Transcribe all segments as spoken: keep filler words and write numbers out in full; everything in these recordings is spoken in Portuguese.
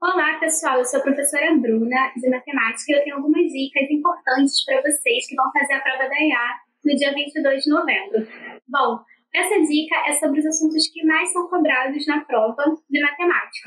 Olá, pessoal. Eu sou a professora Bruna, de matemática, e eu tenho algumas dicas importantes para vocês que vão fazer a prova da I A no dia vinte e dois de novembro. Bom, essa dica é sobre os assuntos que mais são cobrados na prova de matemática.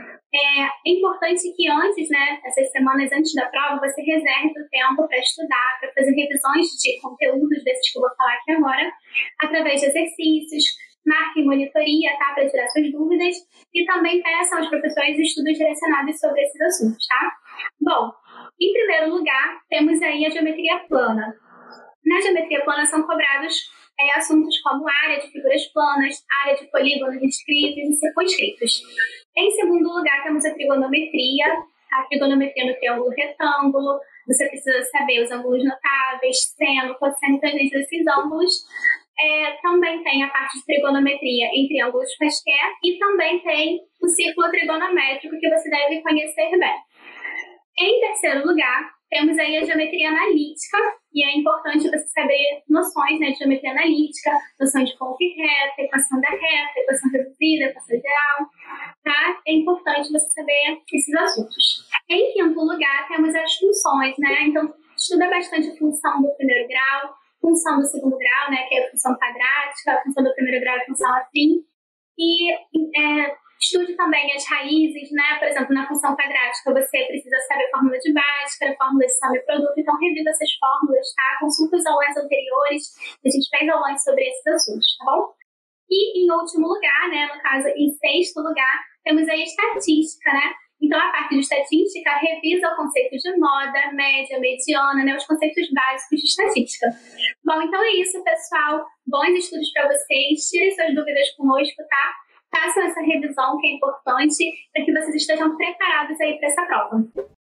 É importante que antes, né, essas semanas antes da prova, você reserve o tempo para estudar, para fazer revisões de conteúdos desses que eu vou falar aqui agora, através de exercícios. Marquem monitoria, tá, para tirar suas dúvidas, e também peçam aos professores estudos direcionados sobre esses assuntos, tá? Bom, em primeiro lugar, temos aí a geometria plana. Na geometria plana são cobrados é, assuntos como área de figuras planas, área de polígonos inscritos e circunscritos. Em segundo lugar, temos a trigonometria, a trigonometria no triângulo retângulo. Você precisa saber os ângulos notáveis, seno, cosseno e tangente desses ângulos. É, também tem a parte de trigonometria em triângulos quaisquer e também tem o círculo trigonométrico que você deve conhecer bem. Em terceiro lugar, temos aí a geometria analítica, e é importante você saber noções, né, de geometria analítica, noção de ponto e reta, equação da reta, equação reduzida, equação ideal, tá? É importante você saber esses assuntos. Em quinto lugar, temos as funções, né? Então, estuda bastante a função do primeiro grau, função do segundo grau, né, que é a função quadrática, a função do primeiro grau é a função afim, e é, estude também as raízes, né, por exemplo, na função quadrática você precisa saber a fórmula de Bhaskara, fórmula de soma e produto, então revisa essas fórmulas, tá, consulta os aulas anteriores, a gente fez aulas sobre esses assuntos, tá bom? E em último lugar, né, no caso, em sexto lugar, temos aí a estatística, né? Então, a parte de estatística revisa o conceito de moda, média, mediana, né, os conceitos básicos de estatística. Bom, então é isso, pessoal. Bons estudos para vocês. Tirem suas dúvidas conosco, tá? Façam essa revisão que é importante para que vocês estejam preparados aí para essa prova.